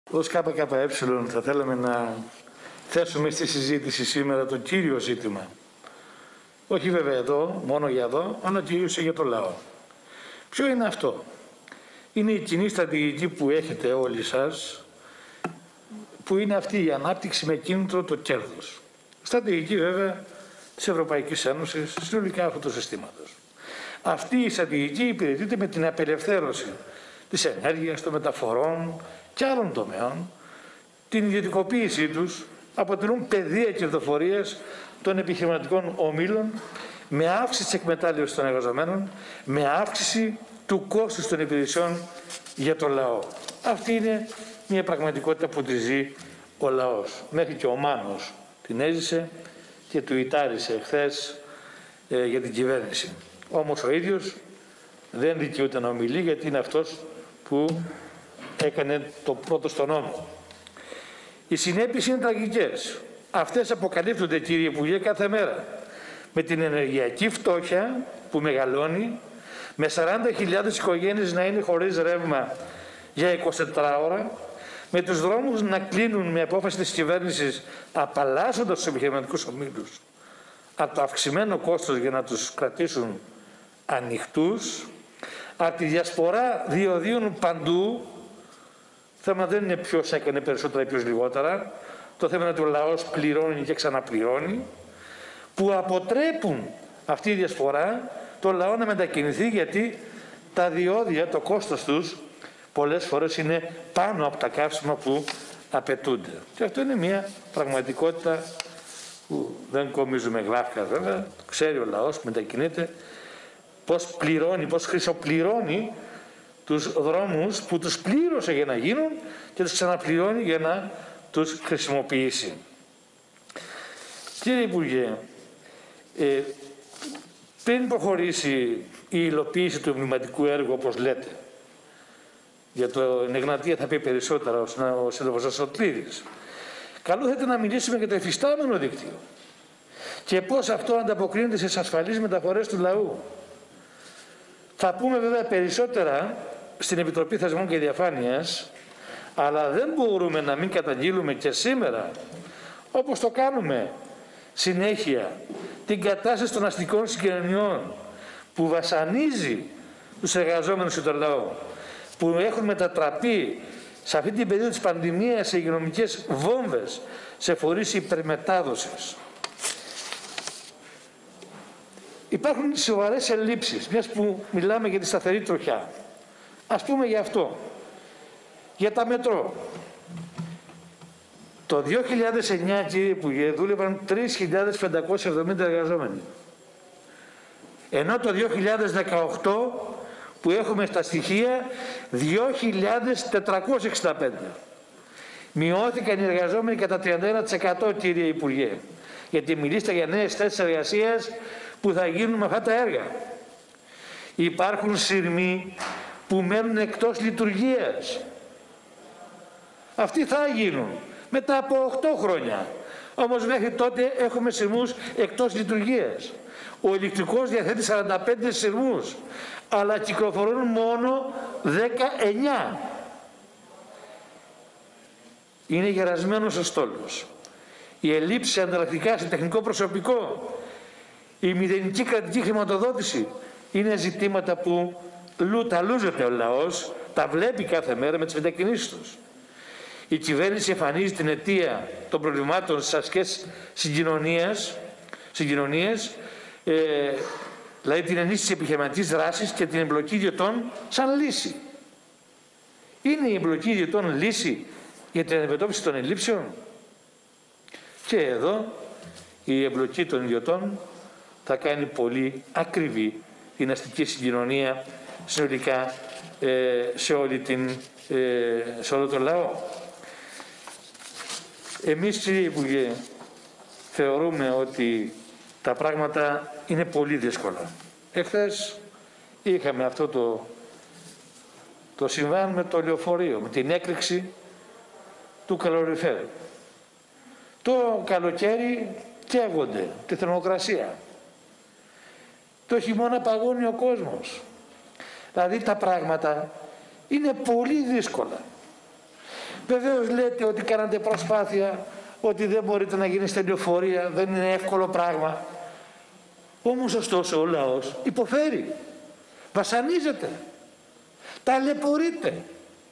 Ως ΚΚΕ θα θέλαμε να θέσουμε στη συζήτηση σήμερα το κύριο ζήτημα. Όχι βέβαια εδώ, μόνο για εδώ, αλλά κυρίως για το λαό. Ποιο είναι αυτό? Είναι η κοινή στρατηγική που έχετε όλοι σας, που είναι αυτή η ανάπτυξη με κίνητρο το κέρδος. Στρατηγική βέβαια της Ευρωπαϊκής Ένωσης, συνολικά αυτού του συστήματος. Αυτή η στρατηγική υπηρετείται με την απελευθέρωση της ενέργειας, των μεταφορών και άλλων τομέων. Την ιδιωτικοποίησή τους αποτελούν πεδία κερδοφορίας των επιχειρηματικών ομίλων, με αύξηση της εκμετάλλευσης των εργαζομένων, με αύξηση του κόστους των υπηρεσιών για τον λαό. Αυτή είναι μια πραγματικότητα που τη ζει ο λαός. Μέχρι και ο Μάνος την έζησε και του ητάρισε χθες για την κυβέρνηση. Όμως ο ίδιος δεν δικαιούται να ομιλεί, γιατί είναι αυτός που έκανε το πρώτο στον νόμο. Οι συνέπειες είναι τραγικές. Αυτές αποκαλύπτονται, κύριε Υπουργέ, κάθε μέρα. Με την ενεργειακή φτώχεια που μεγαλώνει, με 40.000 οικογένειες να είναι χωρίς ρεύμα για 24 ώρα, με τους δρόμους να κλείνουν με απόφαση της κυβέρνησης, απαλλάσσοντας τους επιχειρηματικούς ομίλους από το αυξημένο κόστος για να τους κρατήσουν ανοιχτούς, από τη διασπορά διοδίων παντού. θέμα δεν είναι ποιος έκανε περισσότερα ή ποιος λιγότερα. Το θέμα είναι ότι ο λαός πληρώνει και ξαναπληρώνει, που αποτρέπουν αυτή η διασπορά το λαό να μετακινηθεί, γιατί τα διόδια, το κόστος τους πολλές φορές είναι πάνω από τα καύσιμα που απαιτούνται. Και αυτό είναι μια πραγματικότητα που δεν κομίζουμε γλάφκα βέβαια. Ξέρει ο λαός που μετακινείται πώς πληρώνει, πώς χρυσοπληρώνει τους δρόμους που τους πλήρωσε για να γίνουν και τους ξαναπληρώνει για να τους χρησιμοποιήσει. Κύριε Υπουργέ, πριν προχωρήσει η υλοποίηση του εμβληματικού έργου, όπως λέτε, για το Εγνατία θα πει περισσότερα ο σύντροφος Σωτήρης, καλό θα ήταν να μιλήσουμε για το εφιστάμενο δίκτυο και πώς αυτό ανταποκρίνεται στις ασφαλείς μεταφορές του λαού. Θα πούμε βέβαια περισσότερα στην Επιτροπή Θεσμών και Διαφάνειας, αλλά δεν μπορούμε να μην καταγγείλουμε και σήμερα, όπως το κάνουμε συνέχεια, την κατάσταση των αστικών συγκοινωνιών που βασανίζει τους εργαζόμενους και τον λαό, που έχουν μετατραπεί σε αυτή την περίοδο της πανδημίας σε υγειονομικές βόμβες, σε φορείς υπερμετάδοσης. Υπάρχουν σοβαρές ελλείψεις, μιας που μιλάμε για τη σταθερή τροχιά. Ας πούμε για αυτό, για τα μετρό. Το 2009, κύριε Υπουργέ, δούλευαν 3.570 εργαζόμενοι. Ενώ το 2018, που έχουμε στα στοιχεία, 2.465. Μειώθηκαν οι εργαζόμενοι κατά 31%, κύριε Υπουργέ. Γιατί μιλήστε για νέες θέσεις εργασίας που θα γίνουν με αυτά τα έργα. Υπάρχουν σειρμοί που μένουν εκτός λειτουργίας. Αυτοί θα γίνουν μετά από 8 χρόνια. Όμως μέχρι τότε έχουμε σειρμούς εκτός λειτουργίας. Ο ηλεκτρικός διαθέτει 45 σειρμούς, αλλά κυκλοφορούν μόνο 19. Είναι γερασμένος ο στόλος. Η ελλείψη ανταλλακτικά σε τεχνικό προσωπικό, η μηδενική κρατική χρηματοδότηση είναι ζητήματα που τα λούζεται ο λαός, τα βλέπει κάθε μέρα με τις μετακινήσεις τους. Η κυβέρνηση εμφανίζει την αιτία των προβλημάτων στις αστικές συγκοινωνίες, δηλαδή την ενίσχυση επιχειρηματικής δράσης και την εμπλοκή ιδιωτών σαν λύση. Είναι η εμπλοκή ιδιωτών λύση για την αντιμετώπιση των ελλείψεων? Και εδώ η εμπλοκή των ιδιωτών θα κάνει πολύ ακριβή την αστική συγκοινωνία συνολικά σε όλο τον λαό. Εμείς, κύριε Υπουργέ, θεωρούμε ότι τα πράγματα είναι πολύ δύσκολα. Εχθές είχαμε αυτό το συμβάν με το λεωφορείο, με την έκρηξη του καλοριφέρου. Το καλοκαίρι καίγονται, τη θερμοκρασία. Το χειμώνα παγώνει ο κόσμος. Δηλαδή τα πράγματα είναι πολύ δύσκολα. Βεβαίως λέτε ότι κάνατε προσπάθεια, ότι δεν μπορείτε να γίνει στην λεωφορεία, δεν είναι εύκολο πράγμα. Όμως ωστόσο ο λαός υποφέρει, βασανίζεται, ταλαιπωρείται.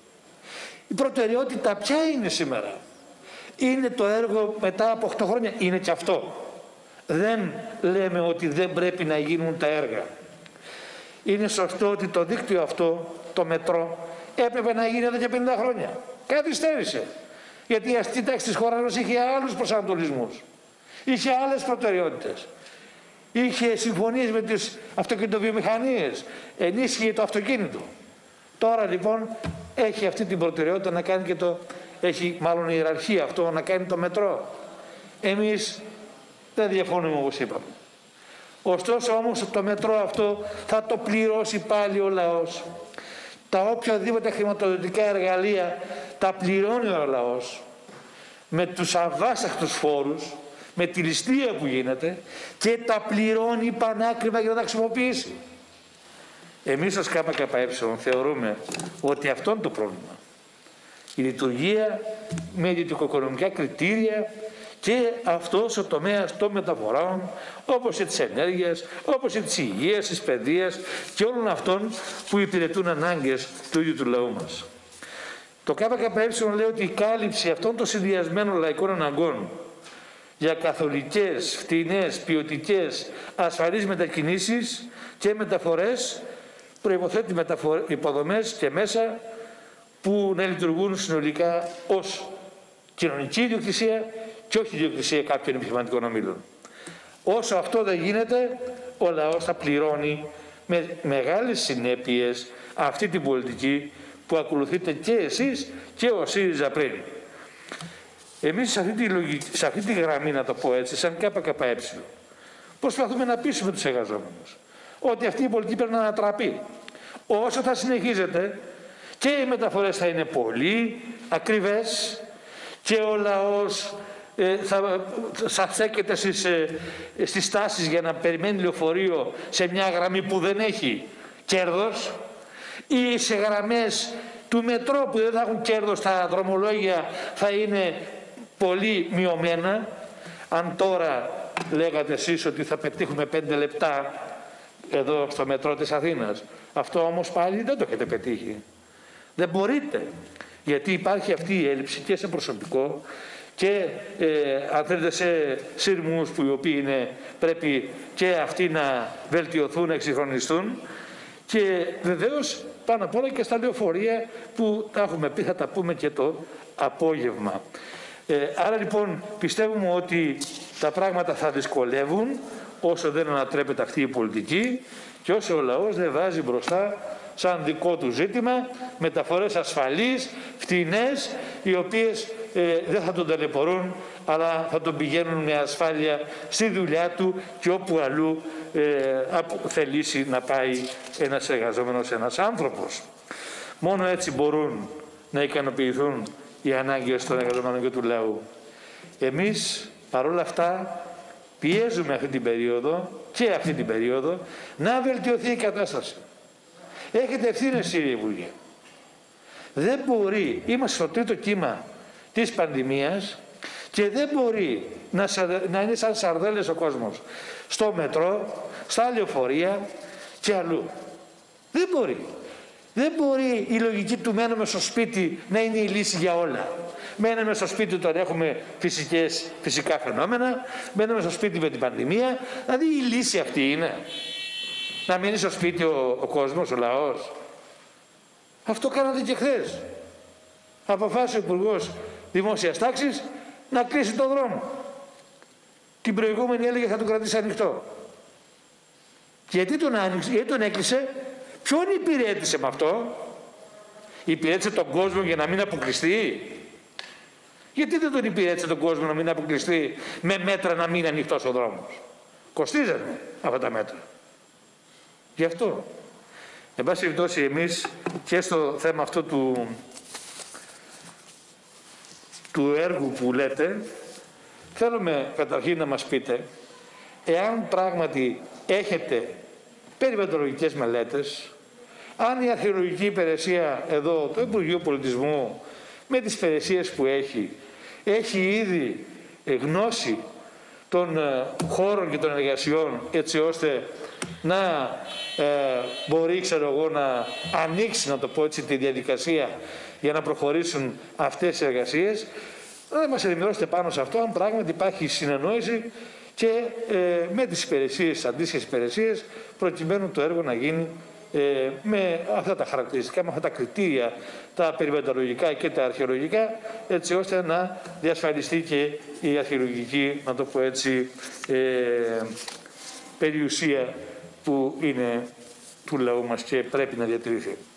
Η προτεραιότητα ποια είναι σήμερα? Είναι το έργο μετά από 8 χρόνια, είναι και αυτό. Δεν λέμε ότι δεν πρέπει να γίνουν τα έργα. Είναι σωστό ότι το δίκτυο αυτό, το μετρό, έπρεπε να γίνει εδώ και 50 χρόνια. Καθυστέρησε. Γιατί η αστική τάξη της χώρας μας είχε άλλους προσανατολισμούς. Είχε άλλες προτεραιότητες. Είχε συμφωνίες με τις αυτοκινητοβιομηχανίες. Ενίσχυε το αυτοκίνητο. Τώρα λοιπόν έχει αυτή την προτεραιότητα να κάνει και το... Έχει μάλλον ιεραρχία αυτό να κάνει το μετρό. Εμείς δεν διαφωνούμε όπως είπαμε. Ωστόσο όμως το μετρό αυτό θα το πληρώσει πάλι ο λαός. Τα οποιαδήποτε χρηματοδοτικά εργαλεία τα πληρώνει ο λαός με τους αβάσαχτους φόρους, με τη ληστεία που γίνεται και τα πληρώνει πανάκριβα για να τα χρησιμοποιήσει. Εμείς ως ΚΚΕ θεωρούμε ότι αυτό είναι το πρόβλημα. Η λειτουργία με ιδιωτικοοικονομικά κριτήρια και αυτός ο τομέας των μεταφορών, όπως και της ενέργειας, όπως και της υγείας, της παιδείας και όλων αυτών που υπηρετούν ανάγκες του ίδιου του λαού μας. Το ΚΚΕ λέει ότι η κάλυψη αυτών των συνδυασμένων λαϊκών αναγκών για καθολικές, φτηνές, ποιοτικές, ασφαλείς μετακινήσεις και μεταφορές προϋποθέτει υποδομές και μέσα που να λειτουργούν συνολικά ως κοινωνική ιδιοκτησία και όχι ιδιοκτησία κάποιων επιχειρηματικών ομίλων. Όσο αυτό δεν γίνεται, ο λαός θα πληρώνει με μεγάλες συνέπειες αυτή την πολιτική που ακολουθείτε και εσείς και ο ΣΥΡΙΖΑ πριν. Εμείς σε αυτή τη γραμμή, να το πω έτσι, σαν ΚΚΕ, προσπαθούμε να πείσουμε τους εργαζόμενους ότι αυτή η πολιτική πρέπει να ανατραπεί. Όσο θα συνεχίζεται και οι μεταφορές θα είναι πολύ ακριβές και ο λαός θα στέκεται στις στάσεις για να περιμένει λεωφορείο σε μια γραμμή που δεν έχει κέρδος ή σε γραμμές του μετρό που δεν θα έχουν κέρδος, τα δρομολόγια θα είναι πολύ μειωμένα. Αν τώρα λέγατε εσείς ότι θα πετύχουμε 5 λεπτά εδώ στο μετρό της Αθήνας, αυτό όμως πάλι δεν το έχετε πετύχει. Δεν μπορείτε, γιατί υπάρχει αυτή η έλλειψη και σε προσωπικό και αν θέλετε σε σύρμους που οι οποίοι πρέπει και αυτοί να βελτιωθούν, να εξυγχρονιστούν και βεβαίως πάνω απ' όλα και στα λεωφορεία που τα έχουμε πει, θα τα πούμε και το απόγευμα. Άρα λοιπόν πιστεύουμε ότι τα πράγματα θα δυσκολεύουν όσο δεν ανατρέπεται αυτή η πολιτική και όσο ο λαός δεν βάζει μπροστά σαν δικό του ζήτημα μεταφορές ασφαλείς, φτηνές, οι οποίες δεν θα τον ταλαιπωρούν αλλά θα τον πηγαίνουν με ασφάλεια στη δουλειά του και όπου αλλού θελήσει να πάει ένας εργαζόμενος, ένας άνθρωπος. Μόνο έτσι μπορούν να ικανοποιηθούν οι ανάγκες των εργαζομένων και του λαού. Εμείς παρόλα αυτά πιέζουμε αυτή την περίοδο και αυτή την περίοδο να βελτιωθεί η κατάσταση. Έχετε ευθύνες, κύριε Υπουργέ. Δεν μπορεί, είμαστε στο τρίτο κύμα της πανδημίας και δεν μπορεί να είναι σαν σαρδέλες ο κόσμος στο μετρό, στα λεωφορεία και αλλού. Δεν μπορεί. Δεν μπορεί η λογική του μένουμε στο σπίτι να είναι η λύση για όλα. Μένουμε στο σπίτι όταν έχουμε φυσικά φαινόμενα, μένουμε στο σπίτι με την πανδημία. Δηλαδή η λύση αυτή είναι να μείνει στο σπίτι ο κόσμος, ο λαός. Αυτό κάνατε και χθες. Αποφάσισε ο Υπουργός Δημόσιας Τάξης να κλείσει τον δρόμο. Την προηγούμενη έλεγε θα τον κρατήσει ανοιχτό. Γιατί τον άνοιξε, γιατί τον έκλεισε? Ποιον υπηρέτησε με αυτό? Υπηρέτησε τον κόσμο για να μην αποκλειστεί? Γιατί δεν τον υπηρέτησε τον κόσμο να μην αποκλειστεί με μέτρα να μην ανοιχτός ο δρόμος? Κοστίζανε αυτά τα μέτρα. Γι' αυτό. Εν πάση περιπτώσει εμείς και στο θέμα αυτό του έργου που λέτε, θέλουμε καταρχήν να μας πείτε εάν πράγματι έχετε περιβαλλοντολογικές μελέτες, αν η αρχαιολογική υπηρεσία εδώ, το Υπουργείο Πολιτισμού, με τις υπηρεσίες που έχει ήδη γνώση των χώρων και των εργασιών, έτσι ώστε να μπορεί, να ανοίξει, να το πω έτσι, τη διαδικασία για να προχωρήσουν αυτές οι εργασίες. Να μας ενημερώσετε πάνω σε αυτό, αν πράγματι υπάρχει συνεννόηση και με τις υπηρεσίες, αντίστοιχες υπηρεσίες, προκειμένου το έργο να γίνει με αυτά τα χαρακτηριστικά, με αυτά τα κριτήρια, τα περιβαλλοντολογικά και τα αρχαιολογικά, έτσι ώστε να διασφαλιστεί και η αρχαιολογική, να το πω έτσι, περιουσία που είναι του λαού μας και πρέπει να διατηρηθεί.